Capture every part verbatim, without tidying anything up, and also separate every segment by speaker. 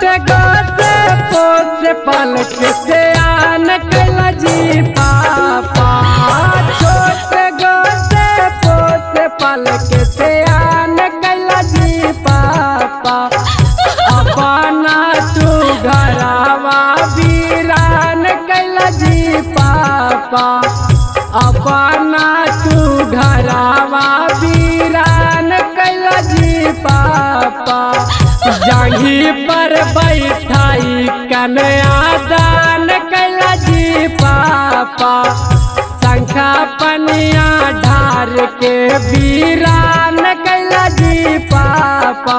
Speaker 1: गो से पोस पल से आन कैला जी पापा। छोट गो से पोस पल से आन कैला जी पापा। अपना तू घरवा वीरान कैला जी पापा। अपना तू घरवा वीरान कैला जी पापा। जांघी पर बैठाई कन्या दान कैला जी पापा। शंखा पनिया ढार के वीरान कैला जी पापा।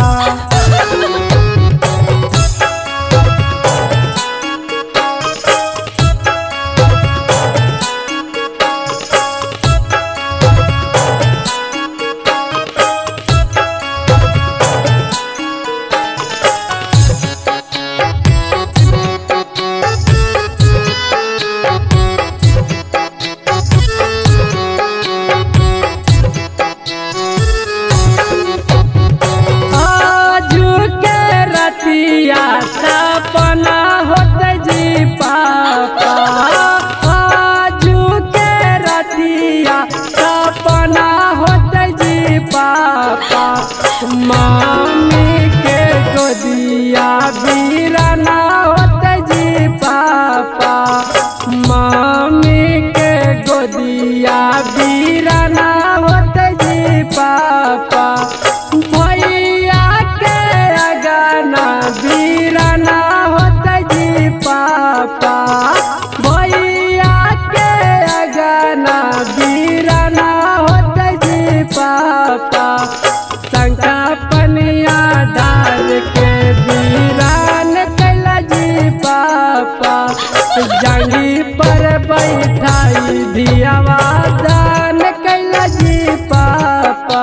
Speaker 1: सपना होते जी पापा। आजू के रतिया सपना होते जी पापा। मामी के गोदिया वीराना होते जी पापा। मामी के गोदिया वीराना होते जी पापा। भैया के अगना वीराना होते जी पापा। भैया के अगना वीराना होते जी पापा। शंखा पनिया डाल के वीरान कैला जी पापा। जांघी पर बैठाई धियावा दान कैला जी पापा।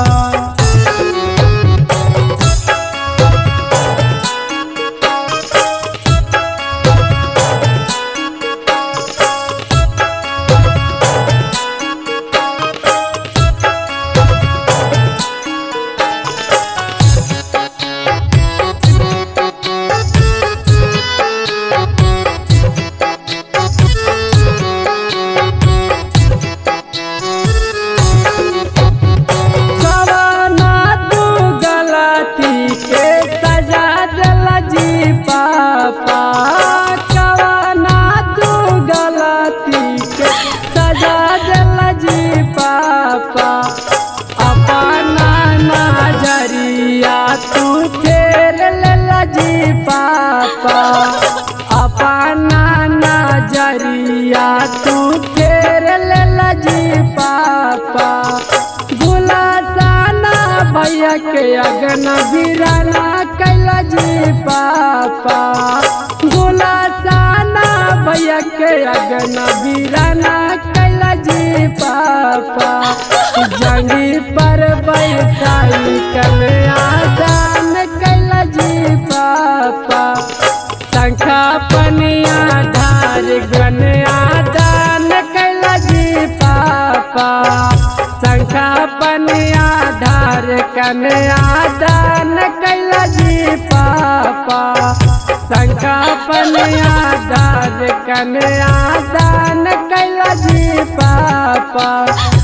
Speaker 1: कवना तू गलती के सजा दिला जी पापा। अपना नजरिया तू फेर लेला जी पापा। अपना नजरिया तू फेर लेला जी पापा। गुलासाना भैया के अगना वीराना कैला जी पापा। गुलासाना भैया के अगना वीराना कैला जी पापा। जांघी पर बैठाई कन्या दान कैला जी पापा। शंखा पनिया ढार कन्या दान कैला जी पापा। शंखा पनिया ढार कन्या दान कैला जी पापा। शंखा पनिया ढार कन्या दान कैला जी पापा।